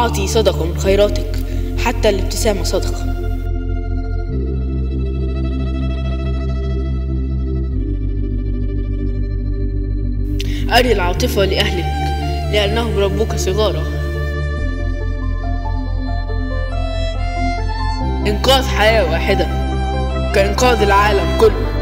أعطي صدقة من خيراتك، حتى الابتسامة صدقة. أري العاطفة لأهلك لأنهم ربوك صغارا. إنقاذ حياة واحدة كإنقاذ العالم كله.